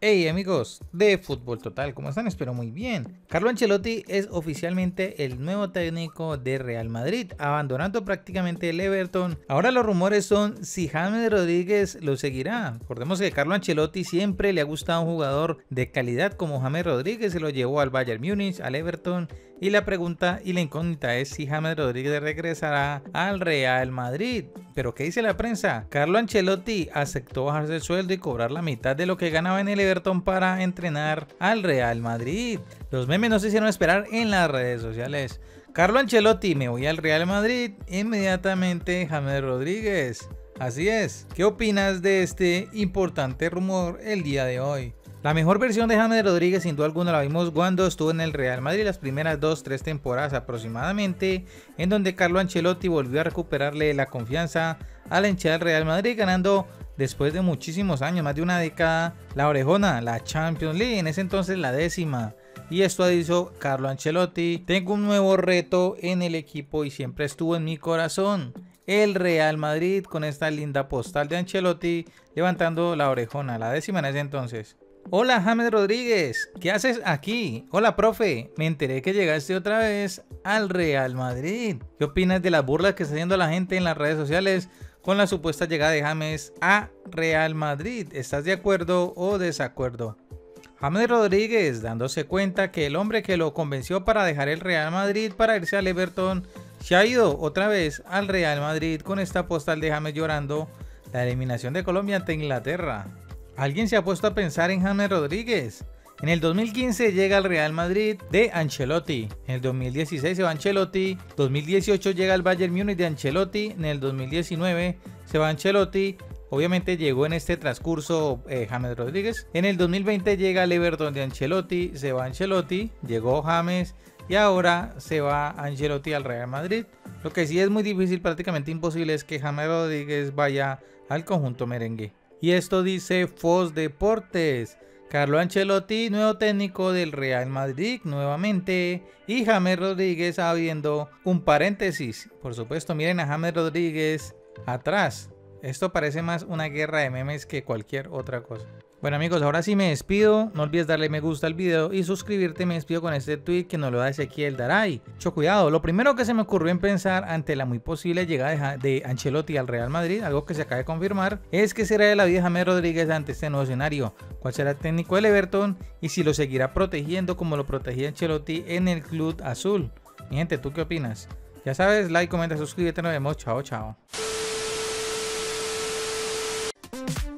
Hey amigos de Fútbol Total, ¿cómo están? Espero muy bien. Carlo Ancelotti es oficialmente el nuevo técnico de Real Madrid, abandonando prácticamente el Everton. Ahora los rumores son si James Rodríguez lo seguirá. Recordemos que Carlo Ancelotti siempre le ha gustado un jugador de calidad como James Rodríguez, se lo llevó al Bayern Múnich, al Everton. Y la pregunta y la incógnita es si James Rodríguez regresará al Real Madrid. ¿Pero qué dice la prensa? Carlo Ancelotti aceptó bajarse el sueldo y cobrar la mitad de lo que ganaba en el Everton para entrenar al Real Madrid. Los memes no se hicieron esperar en las redes sociales. Carlo Ancelotti, me voy al Real Madrid. Inmediatamente James Rodríguez. Así es. ¿Qué opinas de este importante rumor el día de hoy? La mejor versión de James Rodríguez sin duda alguna la vimos cuando estuvo en el Real Madrid las primeras 2-3 temporadas aproximadamente, en donde Carlo Ancelotti volvió a recuperarle la confianza a la hinchada del Real Madrid, ganando después de muchísimos años, más de una década, la orejona, la Champions League, en ese entonces la 10ª. Y esto dicho Carlo Ancelotti: tengo un nuevo reto en el equipo y siempre estuvo en mi corazón, el Real Madrid, con esta linda postal de Ancelotti levantando la orejona, la 10ª en ese entonces. Hola James Rodríguez, ¿qué haces aquí? Hola profe, me enteré que llegaste otra vez al Real Madrid. ¿Qué opinas de las burlas que está haciendo la gente en las redes sociales con la supuesta llegada de James a Real Madrid? ¿Estás de acuerdo o desacuerdo? James Rodríguez dándose cuenta que el hombre que lo convenció para dejar el Real Madrid para irse al Everton se ha ido otra vez al Real Madrid, con esta postal de James llorando la eliminación de Colombia ante Inglaterra. ¿Alguien se ha puesto a pensar en James Rodríguez? En el 2015 llega al Real Madrid de Ancelotti, en el 2016 se va Ancelotti, 2018 llega al Bayern Múnich de Ancelotti, en el 2019 se va Ancelotti, obviamente llegó en este transcurso James Rodríguez, en el 2020 llega al Everton de Ancelotti, se va Ancelotti, llegó James y ahora se va Ancelotti al Real Madrid. Lo que sí es muy difícil, prácticamente imposible, es que James Rodríguez vaya al conjunto merengue. Y esto dice Fox Deportes: Carlo Ancelotti, nuevo técnico del Real Madrid nuevamente, y James Rodríguez abriendo un paréntesis. Por supuesto, miren a James Rodríguez atrás. Esto parece más una guerra de memes que cualquier otra cosa. Bueno amigos, ahora sí me despido. No olvides darle me gusta al video y suscribirte. Me despido con este tweet que nos lo da Ezequiel Daray. Mucho cuidado, lo primero que se me ocurrió en pensar ante la muy posible llegada de Ancelotti al Real Madrid, algo que se acaba de confirmar, es que será de la vida de James Rodríguez ante este nuevo escenario. ¿Cuál será el técnico del Everton? Y si lo seguirá protegiendo como lo protegía Ancelotti en el club azul. Mi gente, ¿tú qué opinas? Ya sabes, like, comenta, suscríbete, nos vemos. Chao, chao.